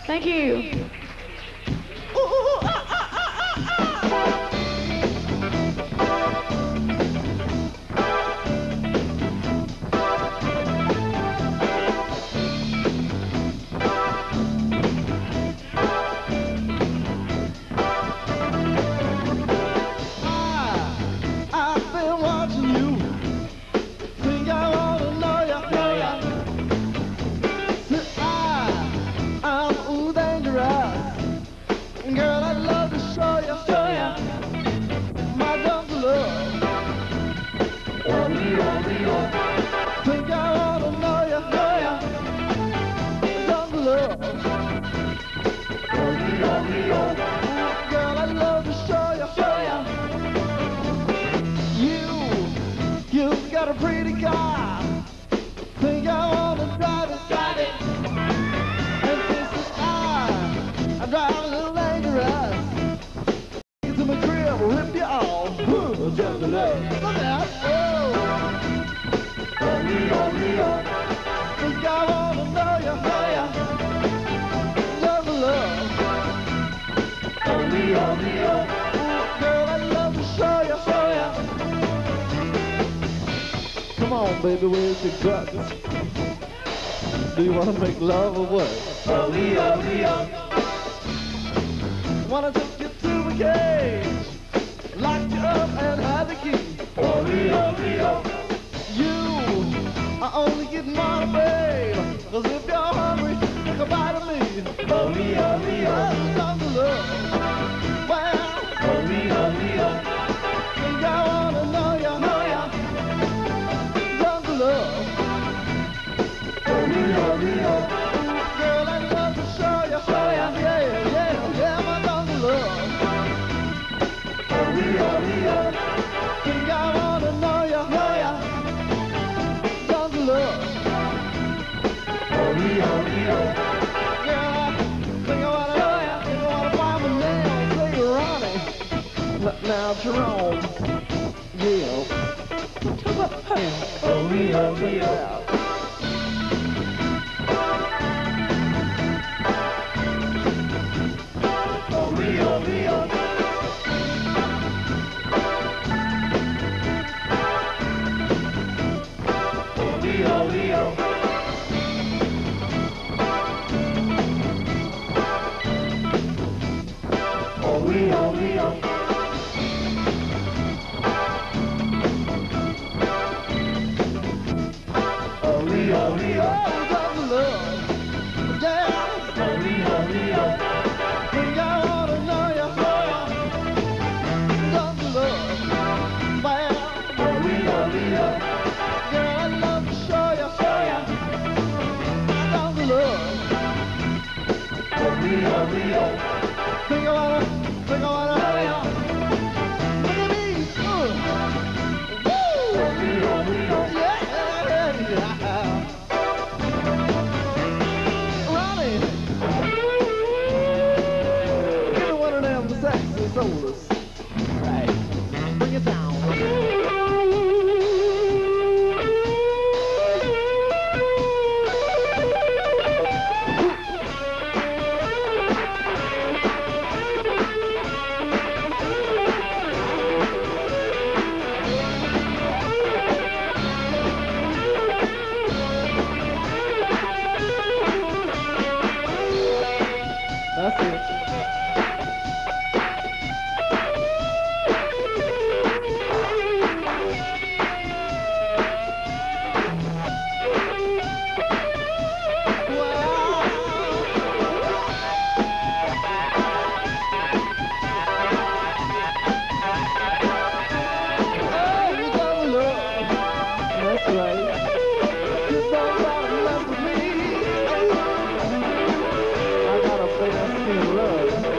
Thank you. I've been watching you. Think I wanna know ya. See, I'm ooh dangerous. Girl, I'd love to show ya my jungle love. Think I wanna know ya, jungle love. Girl, I'd love to show ya. You've got a pretty car. Think I wanna drive it. And this is I drive a little dangerous. Get to my crib, rip you off. Jungle love. Look out. Think I wanna know ya. Jungle love. Girl, I'd love to show ya. Come on, baby, where's your guts? Do you want to make love or what? Wanna take you to a cage, lock you up and hide the key. You are only getting money, babe, 'cause if you're hungry, take a bite of me. Jungle love. Well, think I wanna know ya. Jungle love. Girl, I'd love to show ya. Yeah, my jungle love. Think I wanna know ya. Jungle love. Girl, think I wanna find my nails. Say Ronnie. Now Jerome. Yeah. Yeah. Think I wanna look at me. Woo! Yeah. Ronnie, give me one of them sexy sodas. Right, bring it down. That's it. That's right. You don't gotta mess with me. I got a big skin love.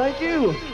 Thank you.